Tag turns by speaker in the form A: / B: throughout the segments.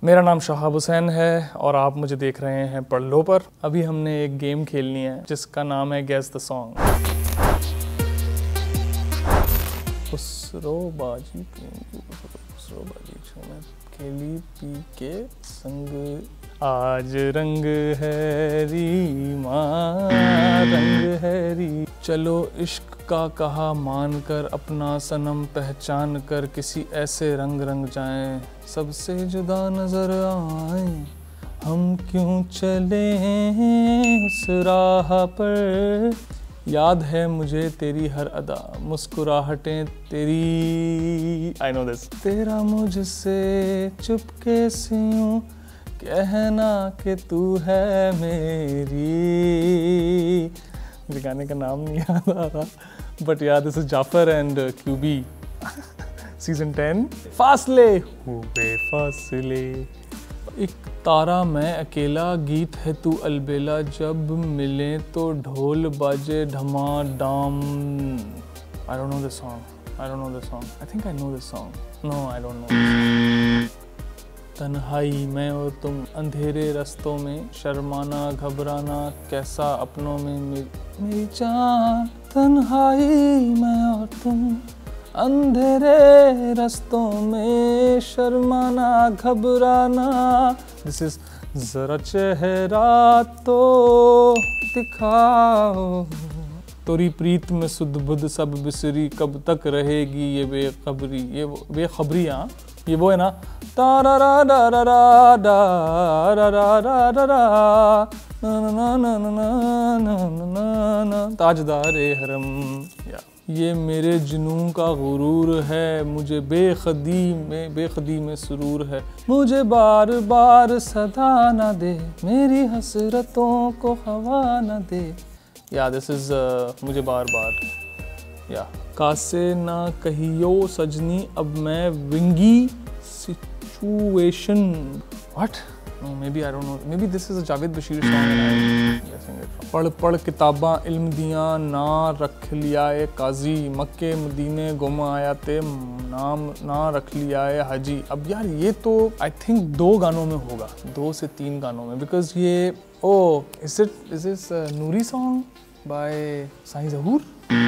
A: मेरा नाम शहाब हुसैन है और आप मुझे देख रहे हैं पढ़लो पर। अभी हमने एक गेम खेलनी है जिसका नाम है गेस द सॉन्ग। खुसरो बाजी में खेली पी के संग, आज रंग है रीमा रंग है री। चलो इश्क का कहा मान कर, अपना सनम पहचान कर, किसी ऐसे रंग रंग जाएं सबसे जुदा नजर आए। हम क्यों चले उस राह पर, याद है मुझे तेरी हर अदा, मुस्कुराहटें तेरी। I know this. तेरा मुझसे चुपके से यूं कहना कि तू है मेरी। मेरे गाने का नाम नहीं याद आ रहा, बट यार this is Jafar and QB, season 10। फासले हुए फासले। एक तारा मैं अकेला, गीत है तू अलबेला, जब मिले तो ढोल बाजे ढमाडाम। I don't know this song. I don't know this song. I think I know this song. No, I don't know. तन्हाई मैं और तुम अंधेरे रस्तों में, शर्माना घबराना कैसा अपनों में मेरी जान। तन्हाई मैं और तुम अंधेरे रस्तों में, शर्माना घबराना। दिस इज जरा चेहरा तो दिखाओ, तोरी प्रीत में सुध बुध सब बिसरी, कब तक रहेगी ये बेखबरी। ये बेखबरी, हाँ ये वो है ना, तारा रा रा रा रा रा रा रा रा ना, ताजदारे हरम। ये मेरे जुनून का गुरूर है, मुझे बेखुदी में सुरूर है, मुझे बार बार सदा ना दे, मेरी हसरतों को हवा ना दे। या दिस इज मुझे बार बार। या कासे ना कहियो सजनी, अब मैं विंगी situation. What? No, maybe I don't know. Maybe this is a Javed Bashir song and I'm guessing it. पढ़ पढ़ किताबां इल्म दियां, ना रख लिया ए काजी, मक्के मदीने गुम आया ते, नाम ना रख लिया ए हाजी। अब यार ये तो I think 2 गानों में होगा, 2 से 3 गानों में, because ये is this a Noori song by Sai ज़हूर?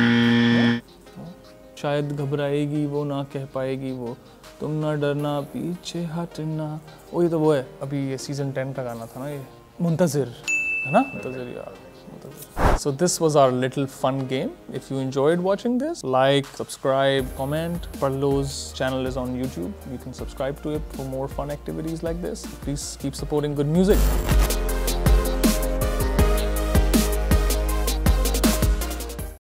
A: शायद घबराएगी वो ना कह पाएगी वो, तुम ना डरना पीछे हटना। ये तो वो है, अभी ये सीजन 10 का गाना था ना, ये मुंतज़िर है ना, मुंतज़िर यार, मुंतज़िर। So this was our little fun game. If you enjoyed watching this, like, subscribe, comment. Parhlo's channel is on YouTube. You can subscribe to it for more fun activities like this. Please keep supporting good music.